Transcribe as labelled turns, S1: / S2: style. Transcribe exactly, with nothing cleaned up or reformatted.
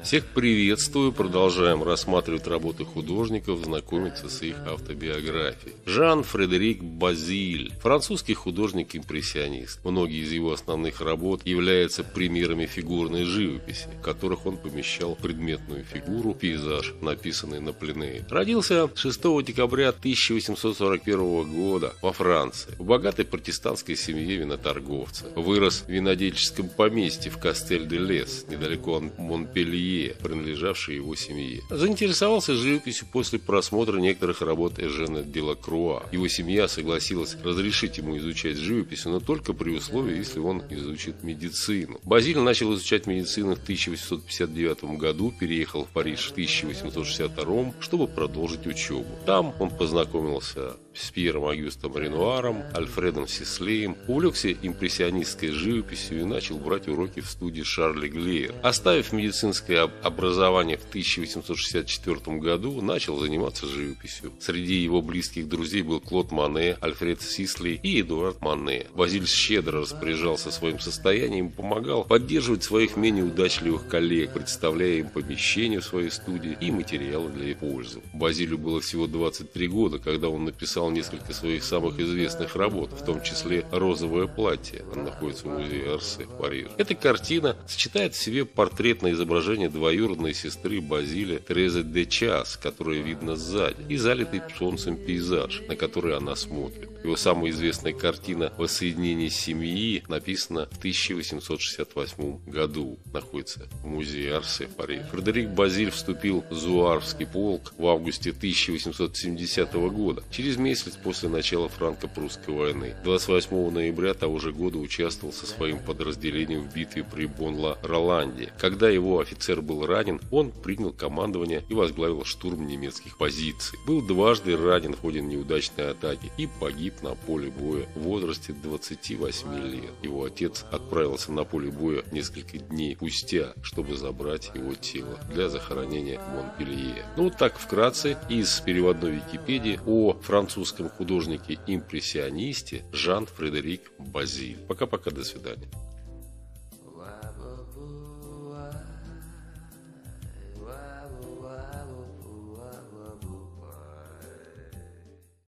S1: Всех приветствую, продолжаем рассматривать работы художников, знакомиться с их автобиографией. Жан-Фредерик Базиль, французский художник-импрессионист. Многие из его основных работ являются примерами фигурной живописи, в которых он помещал предметную фигуру, пейзаж, написанный на пленэе. Родился шестого декабря тысяча восемьсот сорок первого года во Франции, в богатой протестантской семье виноторговца. Вырос в винодельческом поместье в Кастель-де-Лес, недалеко от Монпелье, принадлежавшей его семье. Заинтересовался живописью после просмотра некоторых работ Эжена Делакруа. Его семья согласилась разрешить ему изучать живопись, но только при условии, если он изучит медицину. Базиль начал изучать медицину в тысяча восемьсот пятьдесят девятом году, переехал в Париж в тысяча восемьсот шестьдесят втором, чтобы продолжить учебу. Там он познакомился с Пьером Агюстом Ренуаром, Альфредом Сислеем, увлекся импрессионистской живописью и начал брать уроки в студии Шарля Глейер. Оставив медицинское образование в тысяча восемьсот шестьдесят четвёртом году, начал заниматься живописью. Среди его близких друзей был Клод Моне, Альфред Сислей и Эдуард Моне. Базиль щедро распоряжался своим состоянием и помогал поддерживать своих менее удачливых коллег, представляя им помещения в своей студии и материалы для их пользы. Базилю было всего двадцать три года, когда он написал несколько своих самых известных работ, в том числе «Розовое платье». Она находится в музее Орсе в Париже. Эта картина сочетает в себе портретное изображение двоюродной сестры Базиля Терезы де Час, которая видно сзади, и залитый солнцем пейзаж, на который она смотрит. Его самая известная картина «Воссоединение семьи» написана в тысяча восемьсот шестьдесят восьмом году, находится в музее Орсе в Париже. Фредерик Базиль вступил в Зуаврский полк в августе тысяча восемьсот семидесятого года, через месяц после начала франко-прусской войны. двадцать восьмого ноября того же года участвовал со своим подразделением в битве при Бон-ла-Роланде. Когда его офицер был ранен, он принял командование и возглавил штурм немецких позиций. Был дважды ранен в ходе неудачной атаки и погиб на поле боя в возрасте двадцати восьми лет. Его отец отправился на поле боя несколько дней спустя, чтобы забрать его тело для захоронения в Монпелье. Ну вот так вкратце из переводной Википедии о французском художнике-импрессионисте Жан-Фредерик Базиль. Пока-пока, до свидания.